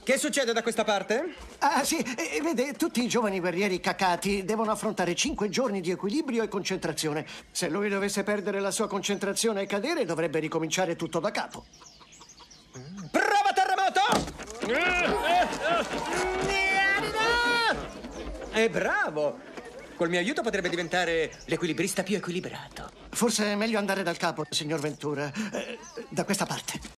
Che succede da questa parte? Ah, sì, vede, tutti i giovani guerrieri cacati devono affrontare 5 giorni di equilibrio e concentrazione. Se lui dovesse perdere la sua concentrazione e cadere, dovrebbe ricominciare tutto da capo. Prova terremoto! È bravo! Col mio aiuto potrebbe diventare l'equilibrista più equilibrato. Forse è meglio andare dal capo, signor Ventura. Da questa parte.